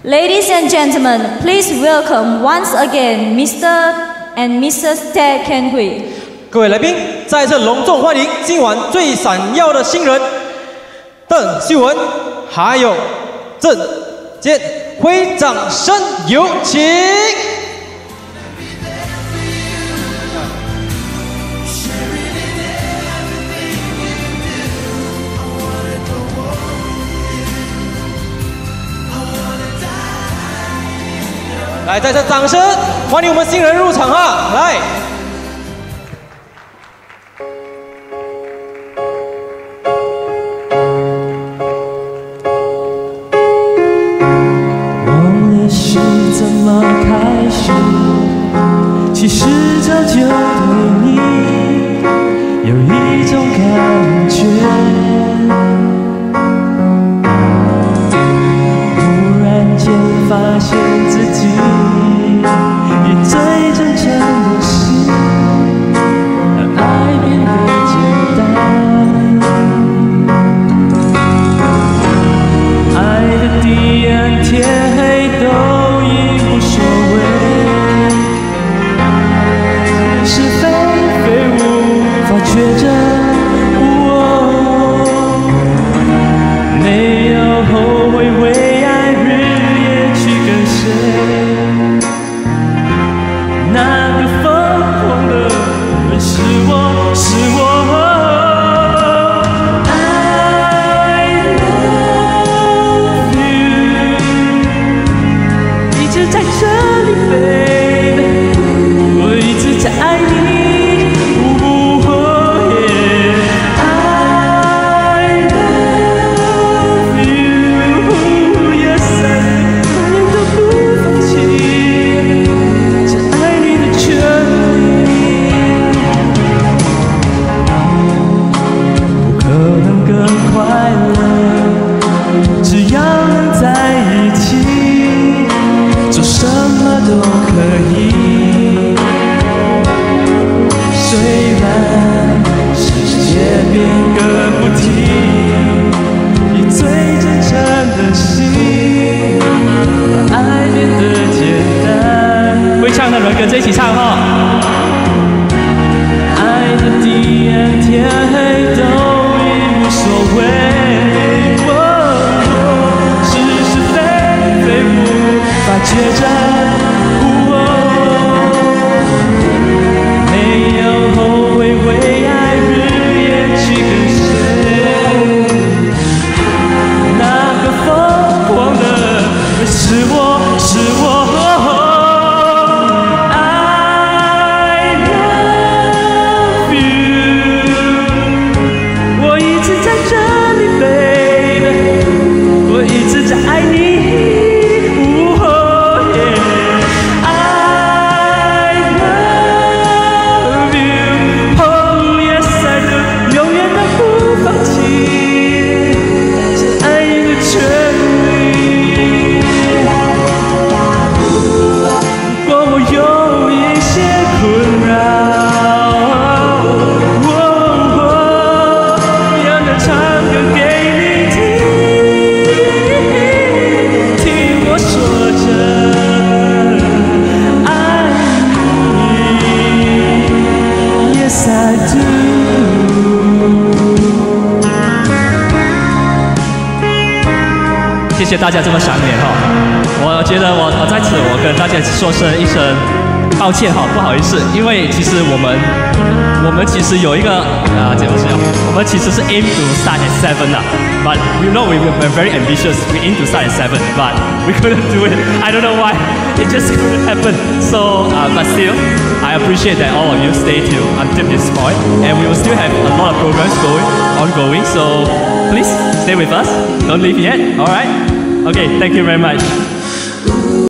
Ladies and gentlemen, please welcome once again Mr. and Mrs. Ted Kenhui。 各位来宾，再次隆重欢迎今晚最闪耀的新人邓秀文，还有郑建辉，掌声有请。 来，再次掌声欢迎我们新人入场哈！来， 忘了是怎么开始，其实早就对你有一种感觉。 发现自己以最真诚的心，让爱变得简单。爱的地暗天黑都已无所谓，是非非无法抉择。没有后悔为爱日。 那个疯狂的人是我，是我。I love you， 一直在这里 ，baby， 我一直在爱你。I love you， yes I do， 永远都不放弃。 都可以，虽然世界变个不停，以最真诚的心，把爱变得简单。会唱的人跟着一起唱哈。爱的地暗天黑都已无所谓，是是非非无法抉择。 谢谢大家这么赏脸哈，我觉得我在此我跟大家说一声抱歉哈，不好意思，因为其实我们其实有一个怎么说？我们其实是 aim to start at 7 的 ，but you know we were very ambitious. We aim to start at 7, but we couldn't do it. I don't know why. It just couldn't happen. So, but still, I appreciate that all of you stay till until this point, and we will still have a lot of programs ongoing. So please stay with us. Don't leave yet. All right. Okay. Thank you very much.